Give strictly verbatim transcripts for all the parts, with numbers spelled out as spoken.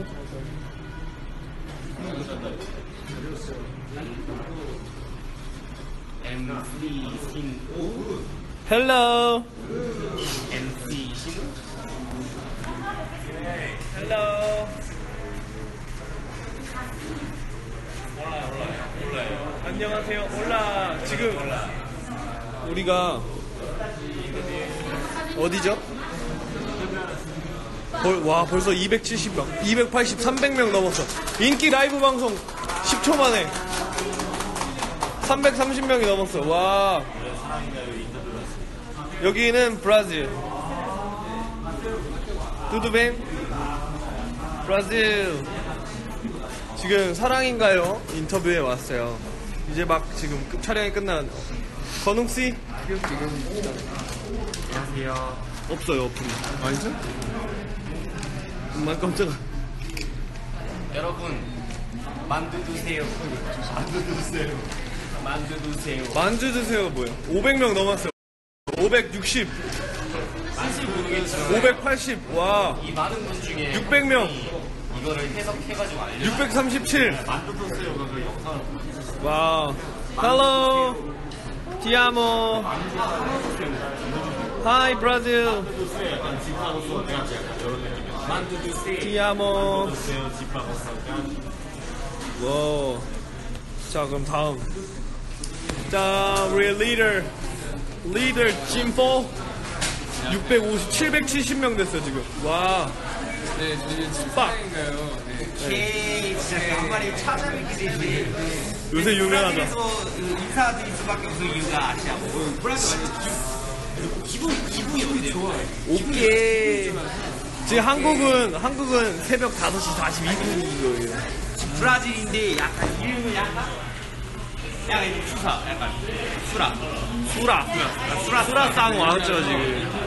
엠씨 신우. Hello. 엠씨 신우. Hello. 몰라요, 몰라요, 몰라요. 안녕하세요. 올라. 지금 올라. 우리가 어디죠? 벌, 와, 벌써 이백칠십 명, 이백팔십, 삼백 명 넘었어. 인기 라이브 방송 십 초 만에 삼백삼십 명이 넘었어. 와. 여기는 브라질. 두두뱀. 브라질. 지금 사랑인가요? 인터뷰에 왔어요. 이제 막 지금 끝, 촬영이 끝난. 건웅씨? 지금, 지금. 안녕하세요. 없어요, 어플이. 아니죠? 정말 깜짝아. 여러분, 만두 드세요. 만두 드세요. 만두 드세요. 만주 드세요, 뭐야? 오백 명 넘었어요. 오백육십. 사실 모르겠지만 오백팔십. 와. 이 많은 분 중에 육백 명. 이거를 해석해가지고 알려. 육백삼십칠. 만두 드세요가 그 영상을. 와. Hello. Ti amo. Hi, Brazil. 만두 드세요. Ti amo. 와. 자, 그럼 다음. 자, 우리 리더. 리더 진포. 육백오십, 칠백칠십 명 됐어, 지금. 와. 네, 저희 빡. 인가요? 네. 오케이, 진짜 간만에 찾아뵙게 되지. 요새 유명하다. 브라질에서 인사드릴 수밖에 없는 이유가 아시아고. 브라질 완전 기분, 기분이 어때요? 오케이. 지금 한국은, 한국은 새벽 다섯 시 사십이 분인 거예요. 브라질인데 약간 이름은 약간 약간 이거 수사, 약간 수라. 수라. 수라, 수라상 왔죠, 지금.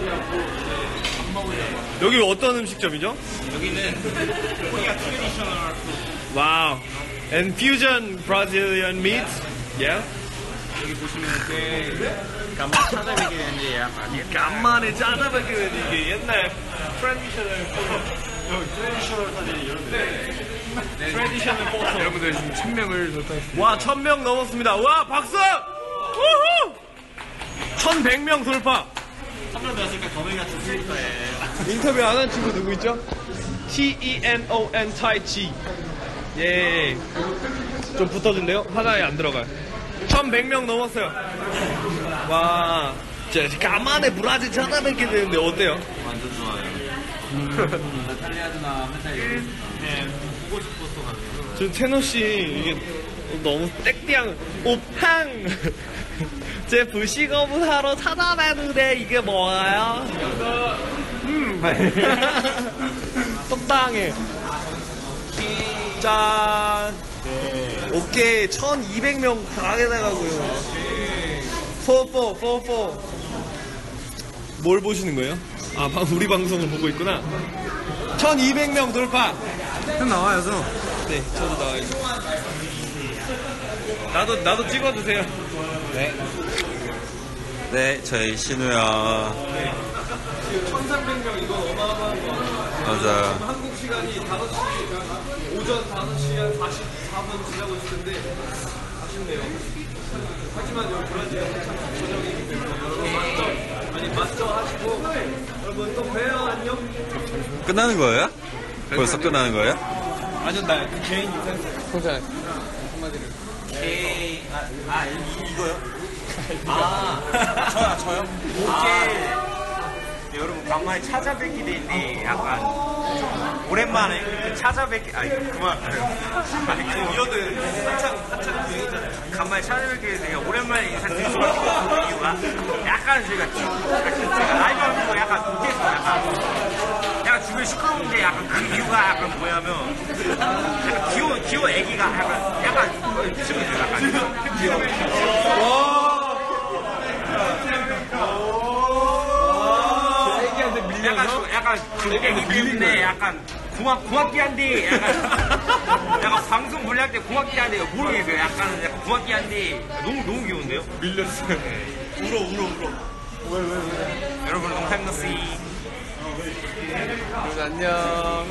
여기 어떤 음식점이죠? 여기는 코리아 트레디셔널 푸드. 와우. And fusion Brazilian meat. Yeah. 여기 보시면 이렇게 간만에 찾아뵙게 되는데 약간 간만에 짜다밖에 왜 이게 옛날 트레디셔널 포토. 트레디셔널 사진 이런 데. 트레디셔널 포토. 여러분들 지금 천 명을 돌파했습니다. 와, 천 명 넘었습니다. 와, 박수! 우후! 천백 명 돌파. 선물 배웠으니까 더명이 같은 스니커예요. 인터뷰 안 한 친구 누구 있죠? T E N O N 타이치. 예. 좀 붙어준대요? 화장이 안 들어가요. 천백 명 넘었어요. 와. 진짜 간만에 브라질 찾아뵙게 되는데 어때요? 완전 좋아요. 나탈리아드나 맨날 네, 보고 싶어서 가네요. 지금 테너씨 이게 너무 땡땡 오팡 제 부시거부 하러 찾아뵈는데 이게 뭐예요? 음 똑당해. 짠. 오케이. 천이백 명 가게 돼가고요. 포포 포포. 뭘 보시는 거예요? 아, 우리 방송을 보고 있구나. 천이백 명 돌파. 형 나와요, 저. 네, 저도 나와야죠. 나도, 나도 찍어주세요. 네. 네, 저희 신우야. 네. 지금 천삼백 명 이거 어마어마한 거 같아요. 맞아요. 한국 시간이 다섯 시, 오전 다섯 시 한 사십사 분 지나고 있을 텐데, 아쉽네요. 하지만 여기 브라질 참 저녁이기 때문에 여러분 맞죠? 많이 맞죠? 하시고, 여러분 또 봬요. 안녕. 끝나는 거예요? 벌써 끝나는 거예요? 아니요, 나 개인 인사했어요. 혼자 한마디를. 오케이. 아, 아 이, 이거요? 아, 저요, 저요? 오케이. 네, 여러분, 간만에 찾아뵙게 되는데, 약간, 좀 오랜만에 그 찾아뵙게, 아니, 그만. 아니, 그 이어들 한참, 한참 유행이잖아요. 간만에 찾아뵙게 되는데, 오랜만에 인사드릴 수밖에 없는 이유가, 약간 저희가, 제가 라이브 하는 거 약간 못해서, 약간, 약간 주변 시끄러운데, 약간 그 이유가 약간 뭐냐면, 약간 귀여운, 귀여운 애기가 약간, 약간, 지금 약간, 귀여워. 약간, 약간, 그 애기 때문에 약간, 고맙, 고맙긴 한데, 약간, 약간 방송 물리할 때 고맙긴 한데, 모르겠어요. 약간, 약간 고맙긴 한데, 너무, 너무 귀여운데요? 밀렸어요. 울어, 울어, 울어. 여러분, 롱타임 노씨. 여러분 안녕.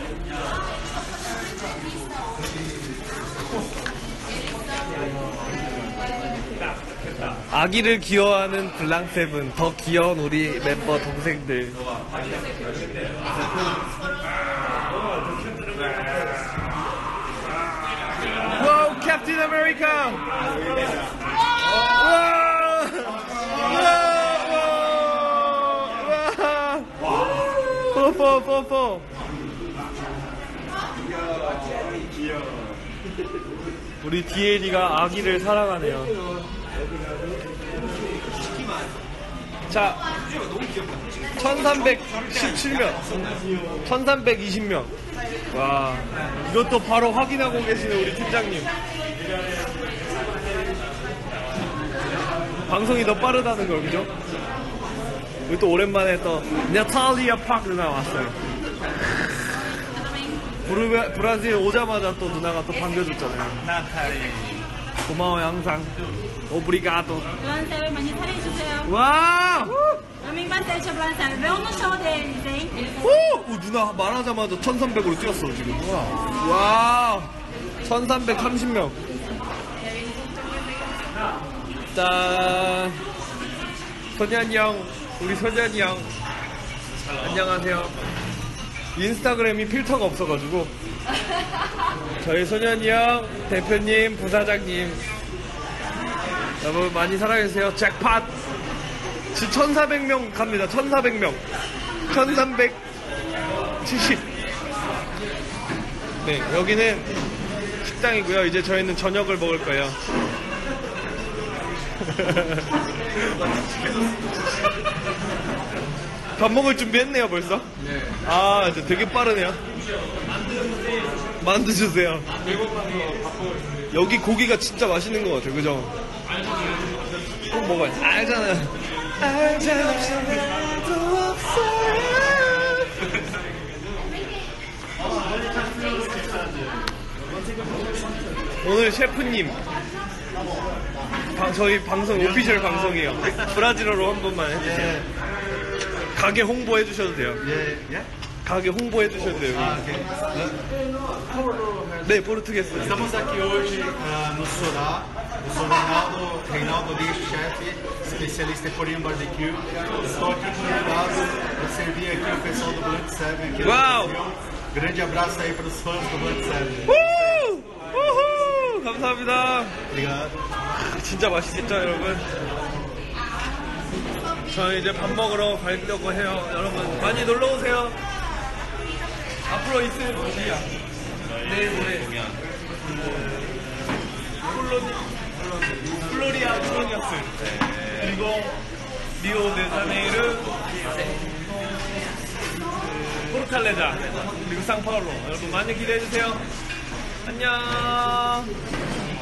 아기를 귀여워하는 블랑세븐, 더 귀여운 우리 멤버 동생들. 와우, 캡틴 아메리카! 와! 와! 와! 뽀뽀, 뽀뽀. 우리 디에이가 아기를 사랑하네요. 자, 천삼백십칠 명, 천삼백이십 명. 와, 이것도 바로 확인하고 계시는 우리 팀장님. 방송이 더 빠르다는 걸, 그죠? 우리 또 오랜만에 또 나탈리아 파크 누나 왔어요. 브루, 브라질 오자마자 또 누나가 또 반겨줬잖아요. 나탈리. 고마워요, 항상. 오브리가도. Blancer, 많이 사랑해주세요. 와! Domingo bastante, Blancer. Vão no show deles, hein? 오! 오, 누나 말하자마자 천삼백으로 뛰었어, 지금. 와. 와! 천삼백삼십 명. 짠. 소년이 형, 우리 소년이 형. 안녕하세요. 인스타그램이 필터가 없어가지고. 저희 소년이 형, 대표님, 부사장님. 여러분 많이 사랑해주세요. 잭팟! 지금 천사백 명 갑니다. 천사백 명. 천삼백칠십. 네, 여기는 식당이고요. 이제 저희는 저녁을 먹을 거예요. 밥 먹을 준비했네요, 벌써? 네. 아, 이제 되게 빠르네요. 만두 주세요. 여기 고기가 진짜 맛있는 것 같아요, 그죠? 꼭 먹어야지. 알잖아. 알잖아. 오늘 셰프님. 방, 저희 방송 오피셜 방송이에요. 브라질어로 한 번만 해주세요. 가게 홍보해 주셔도 돼요. 가게 홍보해 주셔도 돼요. 네, 포르투게스. Estamos aqui hoje ah, no Sorá, eu sou Reinaldo, Reinaldo Lixo, chefe, especialista em corinho barbecue. Estou aqui convidado para servir aqui o pessoal do Blunt Seven aqui no Uau! Brasil. Grande abraço aí para os fãs do Blunt Seven. 우! 우후! 감사합니다. Obrigado. 진짜 맛있겠죠, 여러분? 저희 이제 밥 먹으러 가려고 해요. 여러분, 많이 놀러 오세요. 앞으로 있을 곳이야. 내일 모레. 콜로니, 플로리아 콜로니아스. 그리고 리오데자네이루, 포르탈레자, 그리고 상파울로. 여러분 많이 기대해주세요. 안녕.